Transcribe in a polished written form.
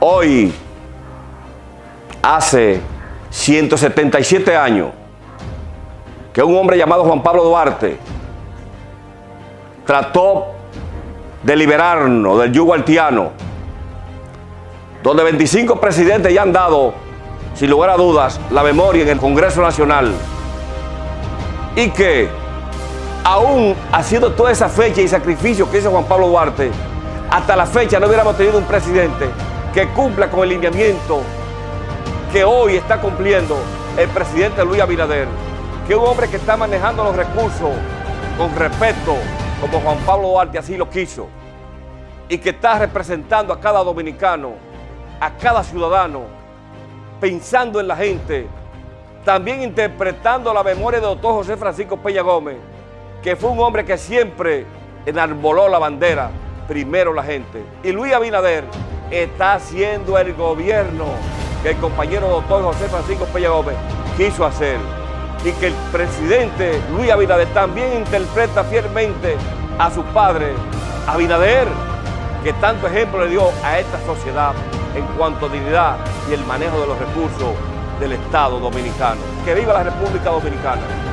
Hoy, hace 177 años, que un hombre llamado Juan Pablo Duarte trató de liberarnos del yugo haitiano, donde 25 presidentes ya han dado, sin lugar a dudas, la memoria en el Congreso Nacional, y que aún haciendo toda esa fecha y sacrificio que hizo Juan Pablo Duarte, hasta la fecha no hubiéramos tenido un presidente que cumpla con el lineamiento que hoy está cumpliendo el presidente Luis Abinader, que es un hombre que está manejando los recursos con respeto, como Juan Pablo Duarte así lo quiso, y que está representando a cada dominicano, a cada ciudadano, pensando en la gente, también interpretando la memoria de doctor José Francisco Peña Gómez, que fue un hombre que siempre enarboló la bandera, primero la gente. Y Luis Abinader está haciendo el gobierno que el compañero doctor José Francisco Peña Gómez quiso hacer, y que el presidente Luis Abinader también interpreta fielmente a su padre Abinader, que tanto ejemplo le dio a esta sociedad en cuanto a dignidad y el manejo de los recursos del Estado dominicano. ¡Que viva la República Dominicana!